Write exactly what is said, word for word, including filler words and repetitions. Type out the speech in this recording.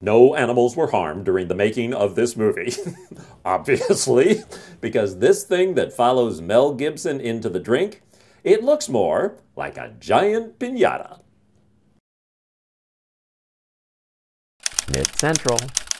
No animals were harmed during the making of this movie. Obviously, because this thing that follows Mel Gibson into the drink, it looks more like a giant pinata. Mid Central.